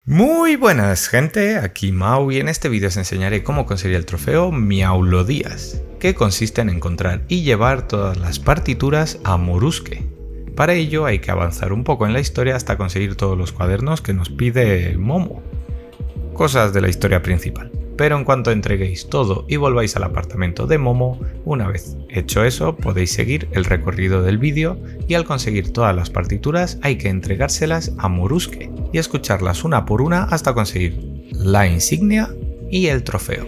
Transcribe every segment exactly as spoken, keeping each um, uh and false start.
Muy buenas gente, aquí Mau y en este vídeo os enseñaré cómo conseguir el trofeo Miaulodías, que consiste en encontrar y llevar todas las partituras a Moruske. Para ello hay que avanzar un poco en la historia hasta conseguir todos los cuadernos que nos pide Momo. Cosas de la historia principal, pero en cuanto entreguéis todo y volváis al apartamento de Momo, una vez hecho eso podéis seguir el recorrido del vídeo y al conseguir todas las partituras hay que entregárselas a Moruske y escucharlas una por una hasta conseguir la insignia y el trofeo.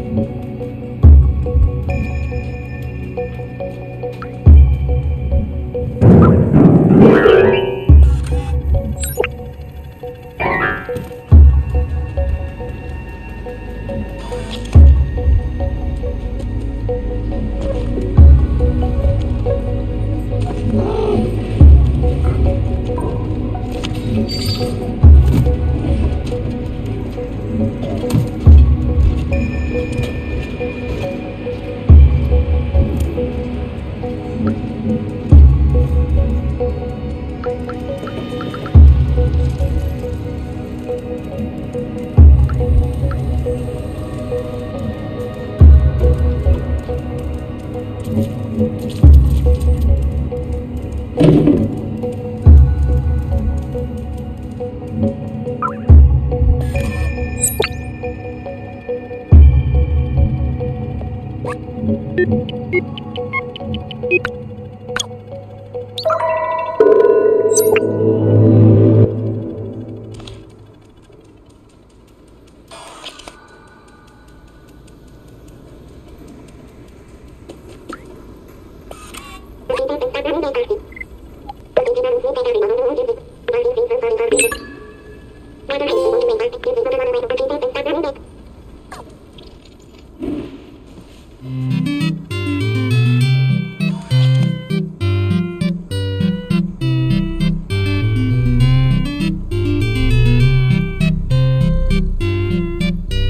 Thank you.